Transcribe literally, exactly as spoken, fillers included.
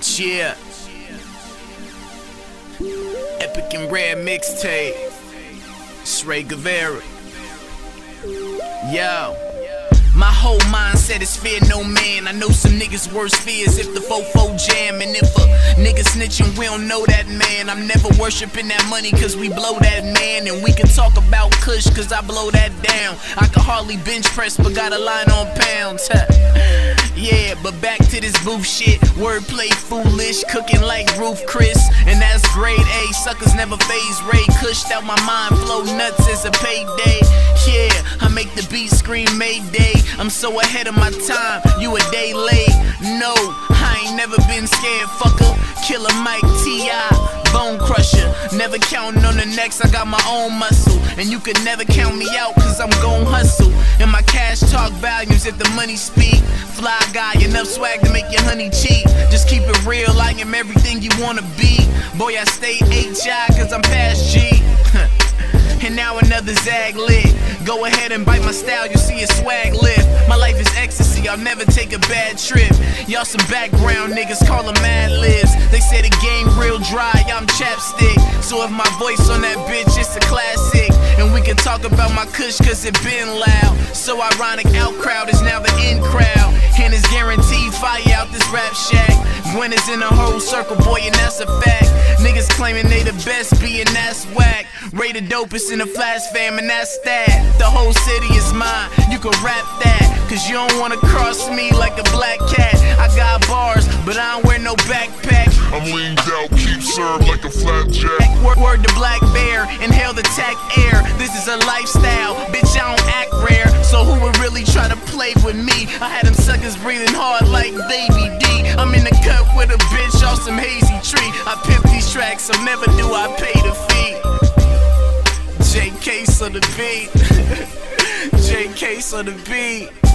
Yeah. Epic and Rare mixtape. It's Ray Guevara. Yo. My whole mindset is fear no man. I know some niggas worse fears if the fofo jam. And if a nigga snitching, we don't know that man. I'm never worshiping that money cause we blow that man. And we can talk about kush cause I blow that down. I can hardly bench press but got a line on pounds. Yeah, but back to this booth shit. Wordplay foolish, cooking like Roof Chris. And that's grade A, suckers never phase Ray. Cushed out my mind, flow nuts as a payday. Yeah, I make the beat scream Mayday. I'm so ahead of my time, you a day late. No, I ain't never been scared, fucker. Killer Mike, T I, Bone Crusher. Never counting on the next, I got my own muscle. And you could never count me out cause I'm gon' hustle. And my cash talk volumes if the money speak. Fly guy, enough swag to make your honey cheap. Just keep it real, I am everything you wanna be. Boy, I stay H I cause I'm past G. And now another zag lit. Go ahead and bite my style, you see a swag lift. My life is ecstasy, I'll never take a bad trip. Y'all some background niggas, call them Mad Libs. They say the game real dry, I'm chapstick. So if my voice on that bitch, it's a classic. And we can talk about my kush cause it been loud. So ironic, out crowd is now the in crowd. And it's guaranteed fire out this rap shack. Gwen is in a whole circle, boy, and that's a fact. Niggas claiming they the best, being that's whack. Ray the dopest in the Flash fam, and that's that. The whole city is mine, you can rap that. Cause you don't wanna cross me like a black cat. I got bars, but I don't wear no backpack. I'm leaned out, keep served like a flapjack. Word, word to Black Bear, inhale the tack air. This is a lifestyle, bitch, I don't act rare. So who would really try to play with me? I had them suckers breathing hard like Baby D. I'm in the cut with a bitch off some hazy tree. I pimp these tracks, so never do I pay the fee. J K on the beat. J K on the beat.